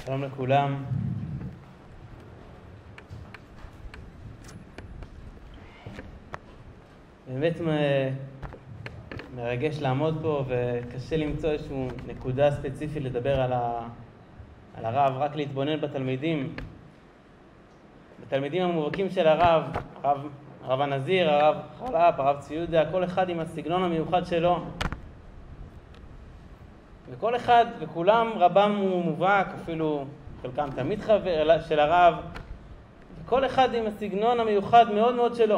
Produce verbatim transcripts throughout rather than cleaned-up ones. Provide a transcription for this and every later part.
שלום לכולם. באמת מרגש לעמוד פה, וקשה למצוא איזושהי נקודה ספציפית לדבר על, ה... על הרב, רק להתבונן בתלמידים. בתלמידים המובהקים של הרב, הרב, הרב הנזיר, הרב חלפ, הרב ציודה, כל אחד עם הסגנון המיוחד שלו. וכל אחד, וכולם, רבם הוא מובהק, אפילו חלקם תמיד חבר של הרב, וכל אחד עם הסגנון המיוחד מאוד מאוד שלו.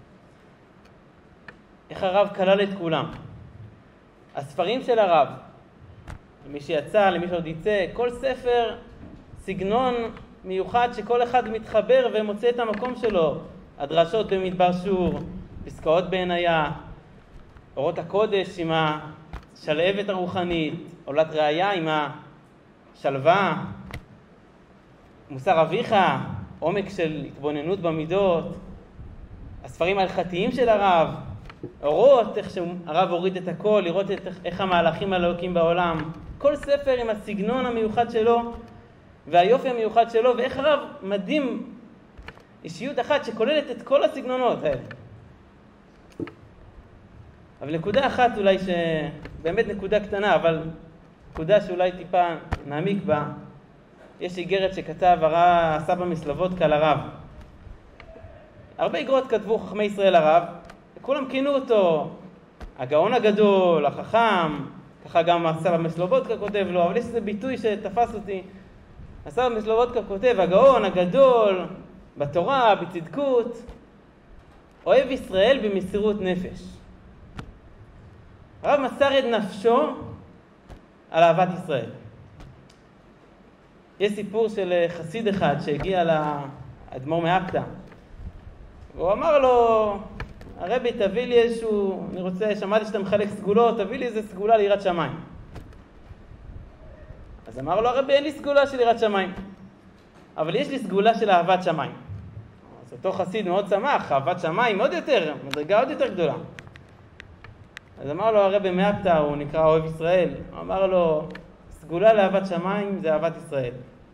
איך הרב כלל את כולם. הספרים של הרב, למי שיצא, למי שעוד יצא, כל ספר, סגנון מיוחד שכל אחד מתחבר ומוצא את המקום שלו. הדרשות במדבר שור, פסקאות בעיניה, אורות הקודש עם השלהבת הרוחנית, עולת ראיה עם השלווה, מוסר אביך, עומק של התבוננות במידות, הספרים ההלכתיים של הרב, אורות, איך שהרב הוריד את הכל, לראות את, איך המהלכים הלוקים בעולם. כל ספר עם הסגנון המיוחד שלו והיופי המיוחד שלו, ואיך הרב מדהים אישיות אחת שכוללת את כל הסגנונות האלה. אבל נקודה אחת אולי שבאמת נקודה קטנה, אבל נקודה שאולי טיפה נעמיק בה, יש איגרת שכתב הרב סבא מסלובודקה לרב. הרבה איגרות כתבו חכמי ישראל לרב, וכולם כינו אותו הגאון הגדול, החכם, ככה גם הסבא מסלובודקה כותב לו, אבל יש איזה ביטוי שתפס אותי. הסבא מסלובודקה כותב, הגאון הגדול בתורה, בצדקות, אוהב ישראל במסירות נפש. הרב מסר את נפשו על אהבת ישראל. יש סיפור של חסיד אחד שהגיע לאדמו"ר מאפתא, והוא אמר לו, הרבי תביא לי איזשהו, אני רוצה, שמעתי שאתה מחלק סגולות, תביא לי איזו סגולה ליראת שמיים. אז אמר לו הרבי, אין לי סגולה של יראת שמיים, אבל יש לי סגולה של אהבת שמיים. אז אותו חסיד מאוד שמח, אהבת שמיים עוד יותר, מדרגה עוד יותר גדולה. אז אמר לו הרבי מאפתא, הוא נקרא אוהב ישראל, הוא אמר לו, סגולה לאהבת שמיים זה אהבת ישראל.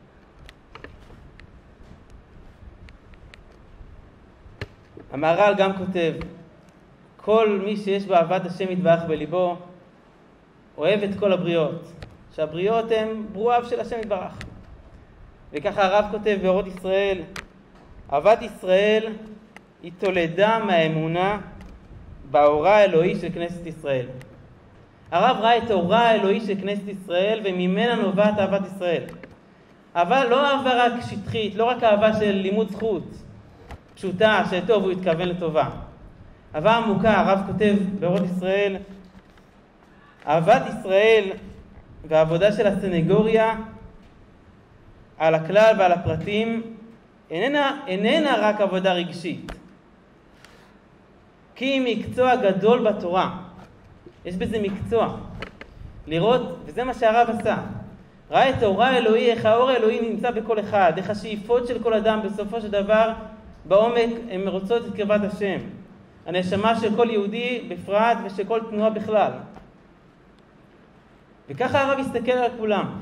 המהר"ל גם כותב, כל מי שיש באהבת השם יתברך בליבו, אוהב את כל הבריות, שהבריות הם ברואיו של השם יתברך. וככה הרב כותב באורות ישראל, אהבת ישראל היא תולדה מהאמונה באורה האלוהי של כנסת ישראל. הרב ראה את האורה האלוהי של כנסת ישראל, וממנה נובעת אהבת ישראל. אהבה לא אהבה רק שטחית, לא רק אהבה של לימוד זכות, פשוטה, שטוב הוא התכוון לטובה. אהבה עמוקה, הרב כותב באורות ישראל, אהבת ישראל והעבודה של הסנגוריה על הכלל ועל הפרטים איננה, איננה רק עבודה רגשית, כי היא מקצוע גדול בתורה. יש בזה מקצוע. לראות, וזה מה שהרב עשה. ראה את האור האלוהי, איך האור האלוהי נמצא בכל אחד, איך השאיפות של כל אדם בסופו של דבר בעומק הן רוצות את קרבת השם. הנשמה של כל יהודי בפרט ושל כל תנועה בכלל. וככה הרב הסתכל על כולם.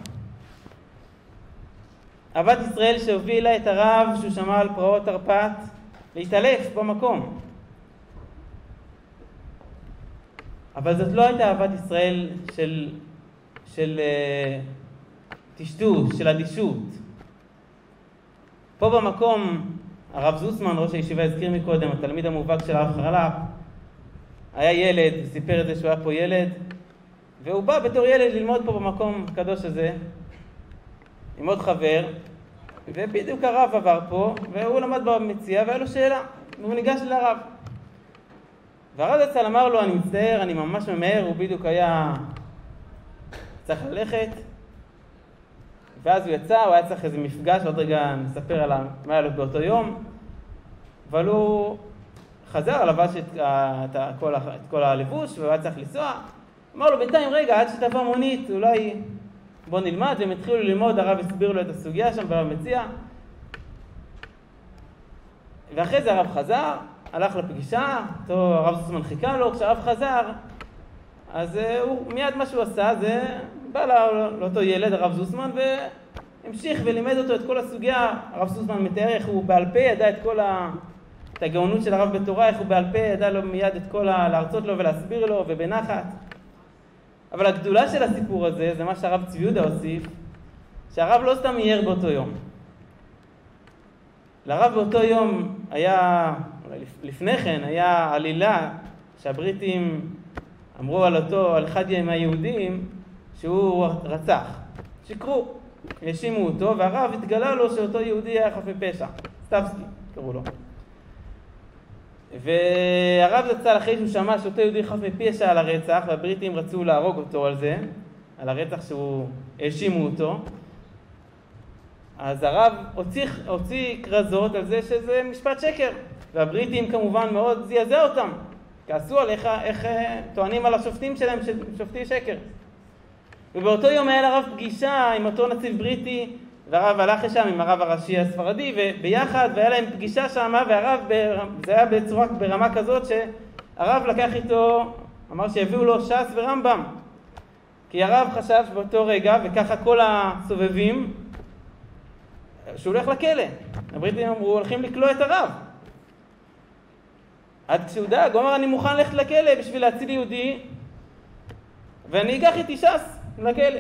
אהבת ישראל שהובילה את הרב שהוא שמע על פרעות תרפ"ט להתעלף במקום. אבל זאת לא הייתה אהבת ישראל של, של uh, תשטוש, של אדישות. פה במקום, הרב זוסמן, ראש הישיבה, הזכיר מקודם, התלמיד המובהק של הרב חלפ, היה ילד, סיפר את זה שהוא היה פה ילד, והוא בא בתור ילד ללמוד פה במקום הקדוש הזה, עם עוד חבר, ובדיוק הרב עבר פה, והוא למד במציאה, והיה לו שאלה, והוא ניגש לרב. והרב זצ"ל אמר לו, אני מצטער, אני ממש ממהר, הוא בדיוק היה צריך ללכת, ואז הוא יצא, הוא היה צריך איזה מפגש, עוד רגע נספר על מה היה לו באותו יום, אבל הוא חזר, לבש את, את, כל, את כל הלבוש, והוא היה צריך לנסוע, אמר לו, בינתיים רגע, עד שתבוא מונית, אולי בוא נלמד, והם התחילו ללמוד, הרב הסביר לו את הסוגיה שם במציאה, ואחרי זה הרב חזר, הלך לפגישה, אותו הרב זוסמן חיכה לו, כשהרב חזר, אז הוא מיד מה שהוא עשה, זה בא לא, לאותו ילד, הרב זוסמן, המשיך ולימד אותו את כל הסוגיה. הרב זוסמן מתאר איך הוא בעל פה ידע את כל ה... את הגאונות של הרב בתורה, איך הוא בעל פה ידע לו מיד את כל ה... להרצות לו ולהסביר לו ובנחת. אבל הגדולה של הסיפור הזה, זה מה שהרב צבי יהודה הוסיף, שהרב לא סתם אייר באותו יום. לרב באותו יום היה, לפני כן, היה עלילה שהבריטים אמרו על אותו, על אחד מהיהודים, שהוא רצח. שיקרו, האשימו אותו, והרב התגלה לו שאותו יהודי היה חף מפשע. סטבסקי, קראו לו. והרב יצא אחרי שהוא שמע שאותו יהודי חף מפשע על הרצח, והבריטים רצו להרוג אותו על זה, על הרצח שהוא האשימו אותו. אז הרב הוציא, הוציא כרזות על זה שזה משפט שקר, והבריטים כמובן מאוד זעזע אותם, כעסו על איך, איך טוענים על השופטים שלהם שופטי שקר. ובאותו יום היה לרב פגישה עם אותו נציב בריטי, והרב הלך לשם עם הרב הראשי הספרדי, וביחד, והיה להם פגישה שם, והרב, זה היה בצורה ברמה כזאת שהרב לקח איתו, אמר שיביאו לו ש"ס ורמב"ם, כי הרב חשב באותו רגע, וככה כל הסובבים, שהוא הולך לכלא. הבריטים אמרו, הולכים לקלוא את הרב. עד כשהוא דאג, הוא אמר, אני מוכן ללכת לכלא בשביל להציל יהודי, ואני אקח איתי ש"ס לכלא.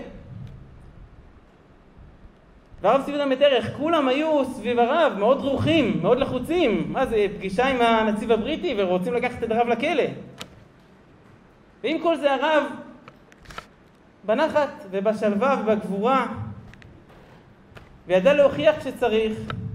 והרב צבי יהודה מתאר איך כולם היו סביב הרב, מאוד דרוכים, מאוד לחוצים. מה זה, פגישה עם הנציב הבריטי ורוצים לקחת את הרב לכלא. ועם כל זה הרב, בנחת ובשלווה ובגבורה, וידע להוכיח כשצריך,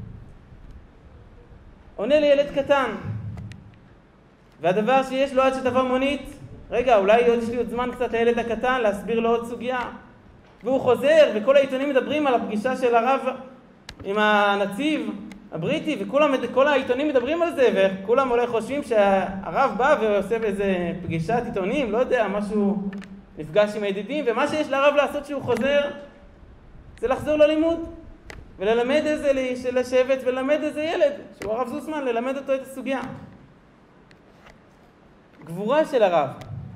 עונה לילד קטן. והדבר שיש לו עד שתבוא מונית, רגע, אולי יש לי עוד זמן קצת לילד הקטן להסביר לו עוד סוגיה. והוא חוזר, וכל העיתונים מדברים על הפגישה של הרב עם הנציב הבריטי, וכל העיתונים מדברים על זה, וכולם אולי חושבים שהרב בא ועושה באיזה פגישת עיתונים, לא יודע, משהו נפגש עם הידידים, ומה שיש לרב לעשות שהוא חוזר, זה לחזור ללימוד, וללמד איזה, לשבת וללמד איזה ילד, שהוא הרב זוסמן, ללמד אותו את הסוגיה. גבורה של הרב.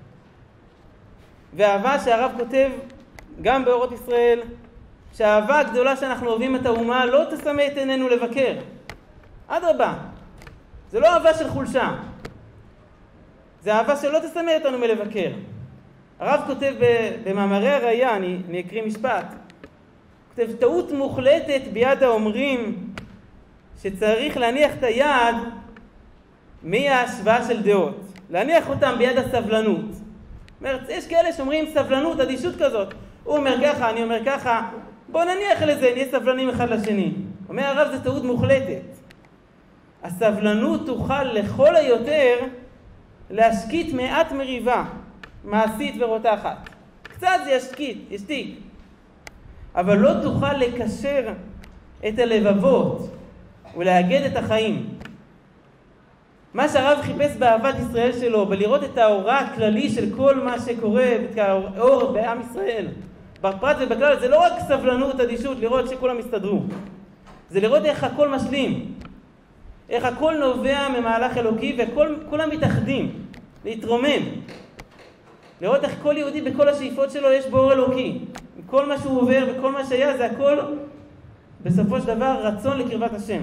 והאהבה שהרב כותב גם באורות ישראל, שהאהבה הגדולה שאנחנו אוהבים את האומה לא תסמא את עינינו לבקר. אדרבה, זה לא אהבה של חולשה. זה אהבה שלא תסמא אותנו מלבקר. הרב כותב במאמרי הראייה, אני, אני אקריא משפט, כותב, טעות מוחלטת ביד האומרים שצריך להניח את היד מההשוואה של דעות. להניח אותם ביד הסבלנות. אומרת, יש כאלה שאומרים סבלנות, אדישות כזאת. הוא אומר ככה, אני אומר ככה, בוא נניח לזה, נהיה סבלנים אחד לשני. אומר הרב, זה טעות מוחלטת. הסבלנות תוכל לכל היותר להשקיט מעט מריבה, מעשית ורותחת. קצת זה ישקיט, ישתיק. אבל לא תוכל לקשר את הלבבות ולהגד את החיים. מה שהרב חיפש באהבת ישראל שלו, בלראות את האורה הכללי של כל מה שקורה, את האור בעם ישראל, בפרט ובכלל, זה לא רק סבלנות, אדישות, לראות שכולם מסתדרו. זה לראות איך הכל משלים. איך הכל נובע ממהלך אלוקי, וכולם מתאחדים, להתרומם. לראות איך כל יהודי בכל השאיפות שלו יש בו אור אלוקי. כל מה שהוא עובר וכל מה שהיה, זה הכל בסופו של דבר רצון לקרבת השם.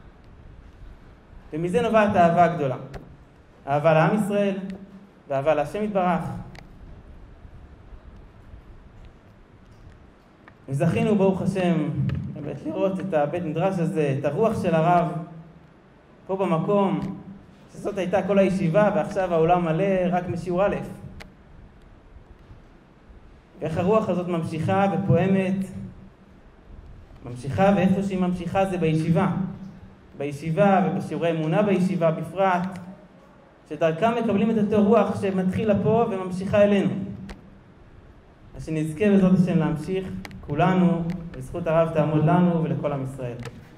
ומזה נובעת האהבה הגדולה. אהבה לעם ישראל ואהבה להשם יתברך. וזכינו ברוך השם באמת לראות את הבית מדרש הזה, את הרוח של הרב פה במקום, שזאת הייתה כל הישיבה ועכשיו העולם מלא רק משיעור א'. ואיך הרוח הזאת ממשיכה ופועמת, ממשיכה, ואיפה שהיא ממשיכה זה בישיבה. בישיבה ובשיעורי אמונה בישיבה בפרט, שדרכם מקבלים את אותו רוח שמתחילה פה וממשיכה אלינו. אז שנזכה בעזרת השם להמשיך כולנו, וזכות הרב תעמוד לנו ולכל עם ישראל.